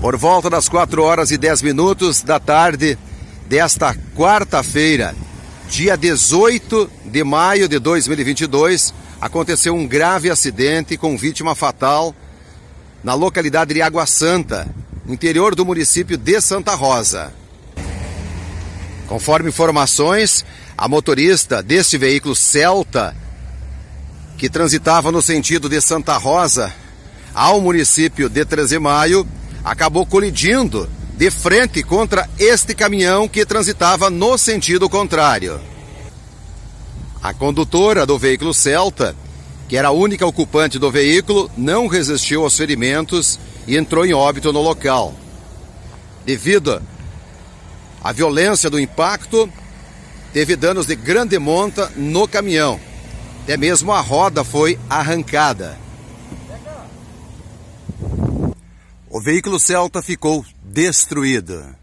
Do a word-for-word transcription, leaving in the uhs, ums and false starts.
Por volta das quatro horas e dez minutos da tarde desta quarta-feira, dia dezoito de maio de dois mil e vinte e dois, aconteceu um grave acidente com vítima fatal na localidade de Água Santa, interior do município de Santa Rosa. Conforme informações, a motorista deste veículo Celta, que transitava no sentido de Santa Rosa ao município de treze de maio, acabou colidindo de frente contra este caminhão que transitava no sentido contrário. A condutora do veículo Celta, que era a única ocupante do veículo, não resistiu aos ferimentos e entrou em óbito no local. Devido à violência do impacto, teve danos de grande monta no caminhão. Até mesmo a roda foi arrancada. O veículo Celta ficou destruído.